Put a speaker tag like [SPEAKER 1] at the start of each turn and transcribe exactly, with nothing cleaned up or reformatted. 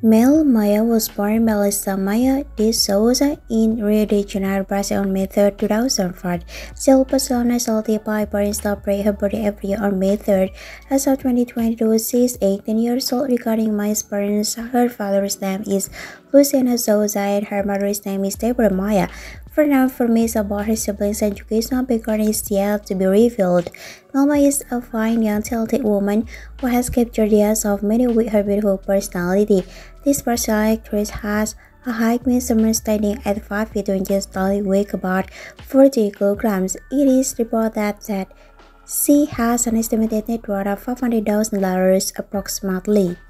[SPEAKER 1] Mel Maia was born Melissa Maia de Souza in Rio de Janeiro, Brazil on May third, two thousand five. Still personality by parents celebrate her birthday every year on May third. As of twenty twenty-two, she is eighteen years old. Regarding Maia's parents, her father's name is Luciano Souza and her mother's name is Deborah Maia. For now, information about her siblings' educational background is yet to be revealed. Mel is a fine, young, talented woman who has captured the eyes of many with her beautiful personality. This versatile actress has a height measurement standing at five feet two inches tall, weighs about forty kilograms. It is reported that, that she has an estimated net worth of five hundred thousand dollars approximately.